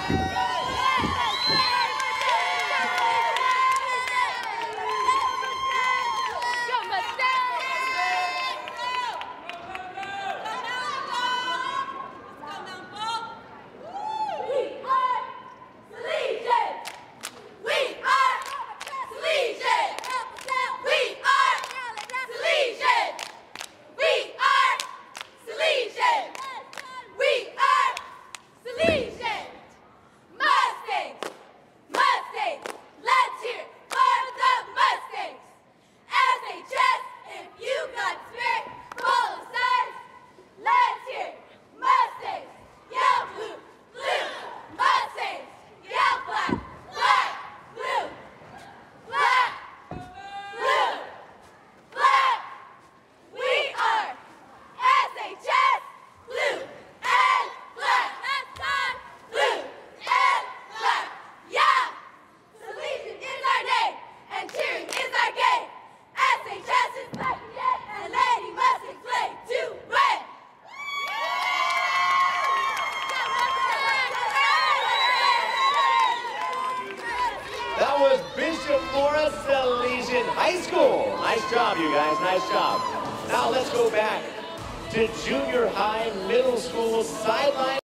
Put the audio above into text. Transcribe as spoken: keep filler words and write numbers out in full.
That was Bishop Mora Salesian High School. Nice job, you guys. Nice job. Now let's go back to junior high, middle school sideline.